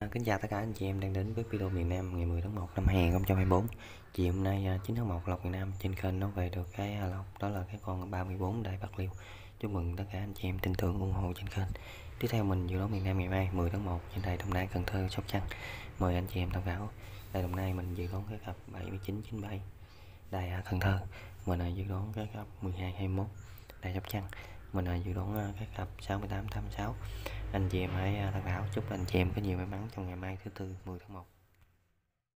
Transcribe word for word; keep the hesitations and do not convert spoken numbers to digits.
kính chào tất cả anh chị em đang đến với video miền Nam ngày mười tháng một năm hai nghìn không trăm hai mươi tư. Chiều hôm nay à, chín tháng một lộc miền Nam trên kênh nó về được cái à, lộc đó là cái con ba mươi bốn Đại Bạc Liêu. Chúc mừng tất cả anh chị em tin tưởng ủng hộ trên kênh. Tiếp theo mình dự đoán miền Nam ngày mai mười tháng một trên đài Đồng Nai, Cần Thơ, Sóc Trăng. Mời anh chị em tham khảo. Đài Đồng Nai mình dự đoán cái cặp bảy chín chín bảy. Đài à, Cần Thơ mình là dự đoán cái cặp mười hai hai mốt. Đài Sóc Trăng mình là dự đoán à, cái cặp sáu mươi tám tám sáu. Anh chị em hãy à, tham khảo. Chúc anh chị em có nhiều may mắn trong ngày mai thứ tư mười tháng một.